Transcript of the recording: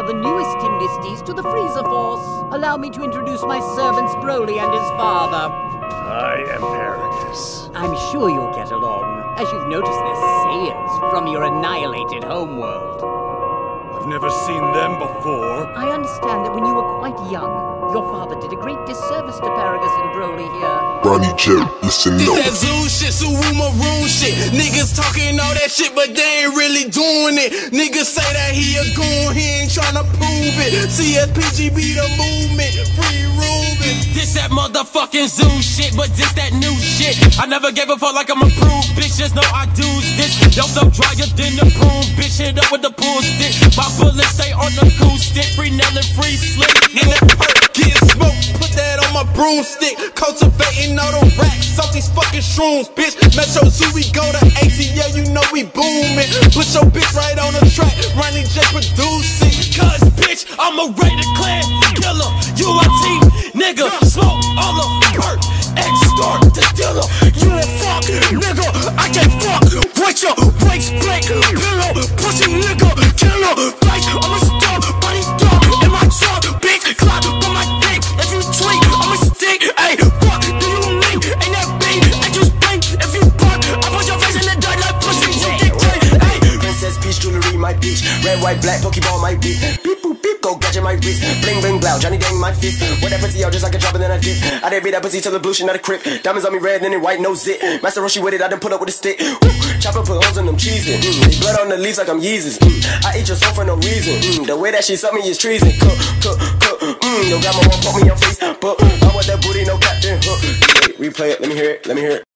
the newest enlistees to the Freezer Force. Allow me to introduce my servants Broly and his father. I am Paragus. I'm sure you'll get along, as you've noticed they're Saiyans from your annihilated homeworld. I've never seen them before. I understand that when you were quite young, your father did a great disservice to Paragus and Broly here. Ronnie J, listen up. That Zoo shit, Suwu Maroon shit. Niggas talking all that shit, but they ain't really doing it. Niggas say that he a goon, he ain't tryna prove it. CSPGB the movement, free Ruben. This that motherfucking Zoo shit, but this that new shit. I never gave a fuck like I'm approved, bitch, just know I do this. Yo, so drier than the broom, bitch, hit up with the pool stick. My bullets stay on the cool stick, free Nell and free Slick. In that perk, getting smoked, put that on my broomstick. Cultivating all the racks off these fucking shrooms, bitch. Metro Zoo, we go to ATL, you know we booming. Put your bitch right on the track, Ronnie J producing. Cause bitch, I'm a rated clan killer. UIT, nigga, smoke all the perk. X-Star, the dealer. You a fuck, nigga, I can't fuck. Wait your brakes, break, pillow, pussy nigga, killer. Face, I'm a star, body dog in my truck, bitch. Clap on my dick, if you tweet, I'm a stick. Ayy, fuck, do you mean? Ain't that big? I just blink, if you buck, I put your face in the dirt like pussy. You dictate, ayy. Princess Peach jewelry, my bitch. Red, white, black, Pokeball, my bitch. Beep, boop, beep, go gadget, my wrist. Bling, bling, blow, Johnny Dang, my fist. Whatever pussy out, just like a drop and then I dip. I didn't beat that pussy till the blue shit, not a crip. Diamonds on me red, then it white, no zit. Master Roshi with it, I done put up with a stick. Chopper put holes in them cheeses. Blood on the leaves like I'm Yeezus. I eat your soul for no reason. The way that she suck me is treason. Your grandma won't put me on face, but I want that booty, no captain hook. Replay it, let me hear it, let me hear it.